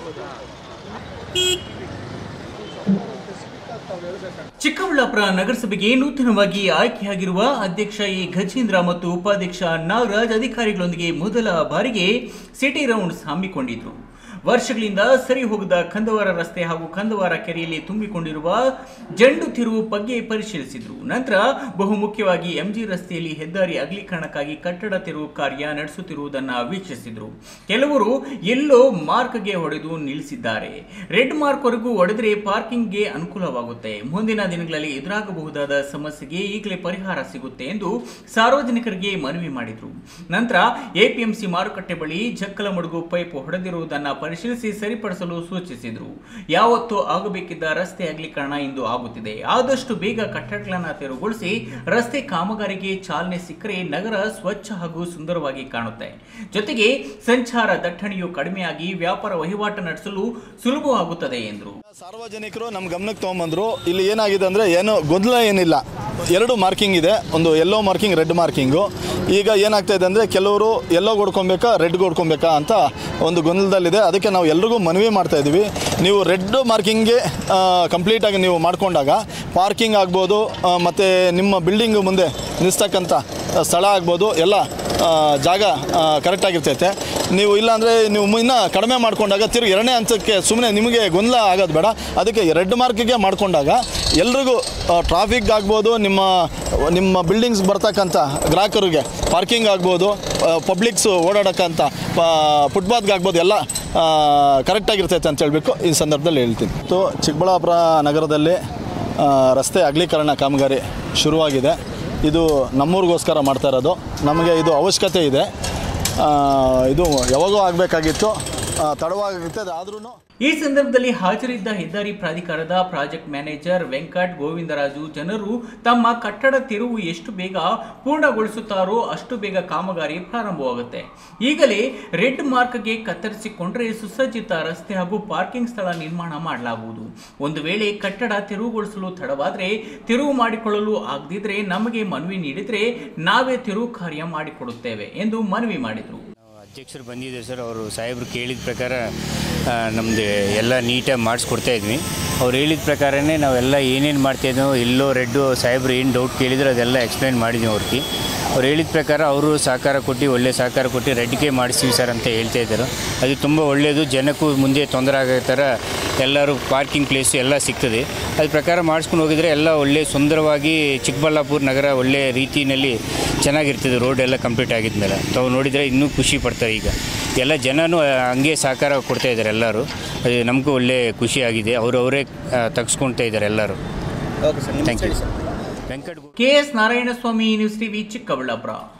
ಚಿಕ್ಕಬಳ್ಳಾಪುರ ನಗರಸಭೆಗೆ ನೂತನವಾಗಿ ಆಯ್ಕೆಯಾಗಿರುವ ಅಧ್ಯಕ್ಷ ಎ ಗಜೇಂದ್ರ ಮತ್ತು ಉಪಾಧ್ಯಕ್ಷ ನಾಗರಾಜ್ ಅಧಿಕಾರಿಗಳೊಂದಿಗೆ ಮೊದಲ ಬಾರಿಗೆ ಸಿಟಿ ರೌಂಡ್ಸ್ ಹಮ್ಮಿಕೊಂಡಿದ್ರು. ವರ್ಷಗಳಿಂದ ಸರಿ ಹೋಗದ ಕಂದವಾರ ರಸ್ತೆ ಹಾಗೂ ಕಂದವಾರ ಕೆರೆಯಲ್ಲಿ ತುಂಬಿಕೊಂಡಿರುವ ಜಂಡು ತಿರುವು ಬಗ್ಗೆ ಪರಿಶೀಲಿಸಿದ್ರು. ನಂತರ ಬಹುಮುಖ್ಯವಾಗಿ ಎಂಜಿ ರಸ್ತೆಯಲ್ಲಿ ಹೆದ್ದಾರಿ ಅಗಲೀಕರಣಕ್ಕಾಗಿ ಕಟ್ಟಡ ತೆರವು ಕಾರ್ಯ ನಡೆಸುತ್ತಿರುವುದನ್ನು ವೀಕ್ಷಿಸಿದ್ರು. ಕೆಲವರು ಎಲ್ಲೋ ಮಾರ್ಕ್ಗೆ ಹೊಡೆದು ನಿಲ್ಲಿಸಿದ್ದಾರೆ. ರೆಡ್ ಮಾರ್ಕ್ ವರೆಗೂ ಹೊಡೆದರೆ ಪಾರ್ಕಿಂಗ್ಗೆ ಅನುಕೂಲವಾಗುತ್ತೆ. ಮುಂದಿನ ದಿನಗಳಲ್ಲಿ ಎದುರಾಗಬಹುದಾದ ಸಮಸ್ಯೆಗೆ ಈಗಲೇ ಪರಿಹಾರ ಸಿಗುತ್ತೆ ಎಂದು ಸಾರ್ವಜನಿಕರಿಗೆ ಮನವಿ ಮಾಡಿದ್ರು. ನಂತರ ಎಪಿಎಂಸಿ ಮಾರುಕಟ್ಟೆ ಬಳಿ ಜಕ್ಕಲಮಡುಗು ಪೈಪ್ ಹೊಡೆದಿರುವುದನ್ನು ಪರಿಶೀಲಿಸಿ ಸರಿಪಡಿಸಲು ಸೂಚಿಸಿದರು. ಯಾವತ್ತೂ ಆಗಬೇಕಿದ್ದ ರಸ್ತೆ ಅಗಲೀಕರಣ ಇಂದು ಆಗುತ್ತಿದೆ. ಆದಷ್ಟು ಬೇಗ ಕಟ್ಟಡಗಳನ್ನು ತೆರವುಗೊಳಿಸಿ ರಸ್ತೆ ಕಾಮಗಾರಿಗೆ ಚಾಲನೆ ಸಿಕ್ಕರೆ ನಗರ ಸ್ವಚ್ಛ ಹಾಗೂ ಸುಂದರವಾಗಿ ಕಾಣುತ್ತೆ. ಜೊತೆಗೆ ಸಂಚಾರ ದಟ್ಟಣೆಯು ಕಡಿಮೆಯಾಗಿ ವ್ಯಾಪಾರ ವಹಿವಾಟು ನಡೆಸಲು ಸುಲಭವಾಗುತ್ತದೆ ಎಂದರು. ಸಾರ್ವಜನಿಕರು ನಮ್ಮ ಗಮನಕ್ಕೆ ತಗೊಂಬಂದ್ರು. ಇಲ್ಲಿ ಏನಾಗಿದೆ ಅಂದರೆ ಏನು ಗೊಂದಲ ಏನಿಲ್ಲ, ಎರಡು ಮಾರ್ಕಿಂಗ್ ಇದೆ, ಒಂದು ಯೆಲ್ಲೋ ಮಾರ್ಕಿಂಗ್, ರೆಡ್ ಮಾರ್ಕಿಂಗು. ಈಗ ಏನಾಗ್ತಾ ಇದೆ ಅಂದರೆ ಕೆಲವರು ಯೆಲ್ಲೋ ಹೊಡ್ಕೊಬೇಕಾ ರೆಡ್ ಹೊಡ್ಕೊಬೇಕಾ ಅಂತ ಒಂದು ಗೊಂದಲದಲ್ಲಿದೆ. ಅದಕ್ಕೆ ನಾವು ಎಲ್ರಿಗೂ ಮನವಿ ಮಾಡ್ತಾ ಇದ್ದೀವಿ, ನೀವು ರೆಡ್ ಮಾರ್ಕಿಂಗ್ಗೆ ಕಂಪ್ಲೀಟಾಗಿ ನೀವು ಮಾಡಿಕೊಂಡಾಗ ಪಾರ್ಕಿಂಗ್ ಆಗ್ಬೋದು, ಮತ್ತು ನಿಮ್ಮ ಬಿಲ್ಡಿಂಗ್ ಮುಂದೆ ನಿಲ್ಲಿಸ್ತಕ್ಕಂಥ ಸ್ಥಳ ಆಗ್ಬೋದು, ಎಲ್ಲ ಜಾಗ ಕರೆಕ್ಟಾಗಿರ್ತೈತೆ. ನೀವು ಇಲ್ಲಾಂದರೆ ನೀವು ಇನ್ನೂ ಕಡಿಮೆ ಮಾಡಿಕೊಂಡಾಗ ತಿರುಗಿ ಎರಡನೇ ಹಂತಕ್ಕೆ ಸುಮ್ಮನೆ ನಿಮಗೆ ಗೊಂದಲ ಆಗೋದು ಬೇಡ. ಅದಕ್ಕೆ ರೆಡ್ ಮಾರ್ಕಿಗೆ ಮಾಡಿಕೊಂಡಾಗ ಎಲ್ರಿಗೂ ಟ್ರಾಫಿಕ್ ಆಗ್ಬೋದು, ನಿಮ್ಮ ಬಿಲ್ಡಿಂಗ್ಸ್ ಬರ್ತಕ್ಕಂಥ ಗ್ರಾಹಕರಿಗೆ ಪಾರ್ಕಿಂಗ್ ಆಗ್ಬೋದು, ಪಬ್ಲಿಕ್ಸು ಓಡಾಡೋಕ್ಕಂಥ ಫುಟ್ಪಾತ್ಗಾಗ್ಬೋದು, ಎಲ್ಲ ಕರೆಕ್ಟಾಗಿರ್ತೈತೆ ಅಂತ ಹೇಳಬೇಕು ಈ ಸಂದರ್ಭದಲ್ಲಿ ಹೇಳ್ತೀನಿ. ಚಿಕ್ಕಬಳ್ಳಾಪುರ ನಗರದಲ್ಲಿ ರಸ್ತೆ ಅಗಲೀಕರಣ ಕಾಮಗಾರಿ ಶುರುವಾಗಿದೆ. ಇದು ನಮ್ಮೂರಿಗೋಸ್ಕರ ಮಾಡ್ತಾ ಇರೋದು. ನಮಗೆ ಇದು ಅವಶ್ಯಕತೆ ಇದೆ. ಇದು ಯಾವಾಗೋ ಆಗಬೇಕಾಗಿತ್ತು, ತಡವಾಗುತ್ತೆ. ಆದ್ರೂ ಈ ಸಂದರ್ಭದಲ್ಲಿ ಹಾಜರಿದ್ದ ಹೆದ್ದಾರಿ ಪ್ರಾಧಿಕಾರದ ಪ್ರಾಜೆಕ್ಟ್ ಮ್ಯಾನೇಜರ್ ವೆಂಕಟ್ ಗೋವಿಂದರಾಜು, ಜನರು ತಮ್ಮ ಕಟ್ಟಡ ತೆರವು ಎಷ್ಟು ಬೇಗ ಪೂರ್ಣಗೊಳಿಸುತ್ತಾರೋ ಅಷ್ಟು ಬೇಗ ಕಾಮಗಾರಿ ಪ್ರಾರಂಭವಾಗುತ್ತೆ. ಈಗಲೇ ರೆಡ್ ಮಾರ್ಕ್ಗೆ ಕತ್ತರಿಸಿಕೊಂಡ್ರೆ ಸುಸಜ್ಜಿತ ರಸ್ತೆ ಹಾಗೂ ಪಾರ್ಕಿಂಗ್ ಸ್ಥಳ ನಿರ್ಮಾಣ ಮಾಡಲಾಗುವುದು. ಒಂದು ವೇಳೆ ಕಟ್ಟಡ ತೆರವುಗೊಳಿಸಲು ತಡವಾದರೆ, ತೆರವು ಮಾಡಿಕೊಳ್ಳಲು ಆಗದಿದ್ರೆ ನಮಗೆ ಮನವಿ ನೀಡಿದರೆ ನಾವೇ ತೆರವು ಕಾರ್ಯ ಮಾಡಿಕೊಡುತ್ತೇವೆ ಎಂದು ಮನವಿ ಮಾಡಿದರು. ಅಧ್ಯಕ್ಷರು ಬಂದಿದ್ದಾರೆ ಸರ್, ಅವರು ಸಾಹೇಬರು ಕೇಳಿದ ಪ್ರಕಾರ ನಮ್ಮದು ಎಲ್ಲ ನೀಟಾಗಿ ಮಾಡಿಸ್ಕೊಡ್ತಾ ಇದ್ವಿ. ಅವ್ರು ಹೇಳಿದ ಪ್ರಕಾರನೇ ನಾವೆಲ್ಲ ಏನೇನು ಮಾಡ್ತಾಯಿದ್ವಿ, ಎಲ್ಲೋ ರೆಡ್ಡು ಸಾಹೇಬರು ಏನು ಡೌಟ್ ಕೇಳಿದ್ರು ಅದೆಲ್ಲ ಎಕ್ಸ್ಪ್ಲೈನ್ ಮಾಡಿದ್ವಿ ಅವ್ರಿಗೆ. ಅವ್ರು ಹೇಳಿದ ಪ್ರಕಾರ ಅವರು ಸಹಕಾರ ಕೊಟ್ಟು, ಒಳ್ಳೆ ಸಹಕಾರ ಕೊಟ್ಟು ರೆಡ್ಗೆ ಮಾಡಿಸ್ತೀವಿ ಸರ್ ಅಂತ ಹೇಳ್ತಾ ಇದ್ದರು. ಅದು ತುಂಬ ಒಳ್ಳೆಯದು, ಜನಕ್ಕೂ ಮುಂದೆ ತೊಂದರೆ ಆಗೋ ಥರ ಎಲ್ಲರೂ ಪಾರ್ಕಿಂಗ್ ಪ್ಲೇಸು ಎಲ್ಲ ಸಿಗ್ತದೆ. ಅದ್ರ ಪ್ರಕಾರ ಮಾಡಿಸ್ಕೊಂಡು ಹೋಗಿದರೆ ಎಲ್ಲ ಒಳ್ಳೆ ಸುಂದರವಾಗಿ ಚಿಕ್ಕಬಳ್ಳಾಪುರ ನಗರ ಒಳ್ಳೆ ರೀತಿಯಲ್ಲಿ ಚೆನ್ನಾಗಿರ್ತದೆ. ರೋಡ್ ಎಲ್ಲ ಕಂಪ್ಲೀಟ್ ಆಗಿದ್ಮೇಲೆ ತಾವು ನೋಡಿದರೆ ಇನ್ನೂ ಖುಷಿ ಪಡ್ತಾರೆ. ಈಗ ಎಲ್ಲ ಜನನೂ ಹಂಗೆ ಸಹಕಾರ ಕೊಡ್ತಾಯಿದ್ದಾರೆ ಎಲ್ಲರೂ. ಅದು ನಮಗೂ ಒಳ್ಳೆ ಖುಷಿಯಾಗಿದೆ. ಅವರೇ ತೆಗೆಸ್ಕೊಳ್ತಾ ಇದ್ದಾರೆ ಎಲ್ಲರೂ. Thank you. Venkat KS Narayanaswamy, news TV, Chikkaballapur.